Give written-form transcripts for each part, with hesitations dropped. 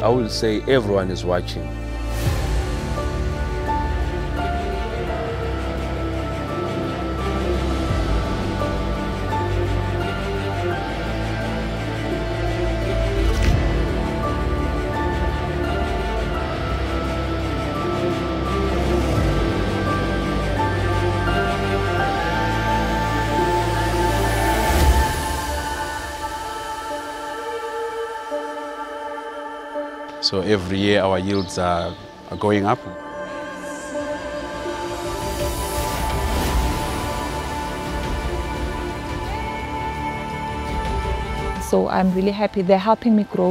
I will say everyone is watching. So every year our yields are going up. So I'm really happy. They're helping me grow.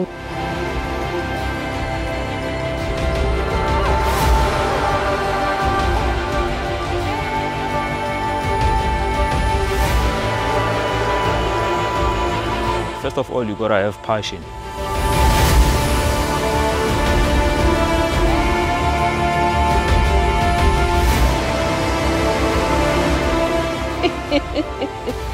First of all, you gotta have passion. Hehehehe